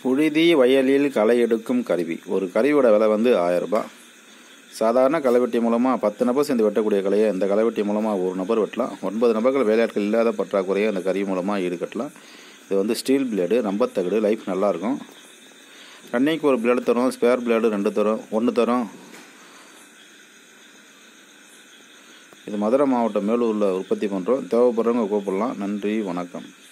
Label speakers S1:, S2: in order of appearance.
S1: புழுதி வயலில் களை எடுக்கும் கருவி. ஒரு கருவியோட விலை வந்து 1000 ரூபாய். சாதாரண களைவெட்டி மூலமாக 10 நபர் சேர்ந்து வெட்டக்கூடிய கலையை இந்த களைவெட்டி மூலமாக ஒரு நபர் வெட்டலாம். 9 நபர்கள் வேலையாட்கள் இல்லாத பற்றாக்குறையை அந்த கருவி மூலமாக ஈடுகட்டலாம். இது வந்து ஸ்டீல் பிளேடு, நம்பத்தகடு, லைஃப் நல்லாயிருக்கும். ரன்னிங்க்கு ஒரு பிளேடு தரும், ஸ்பேர் பிளேடு 2 தரும், 1 தரும். இது மதுரை மாவட்டம் மேலூரில் உற்பத்தி பண்ணுறோம். தேவைப்படுறவங்க கூப்பிடலாம். நன்றி, வணக்கம்.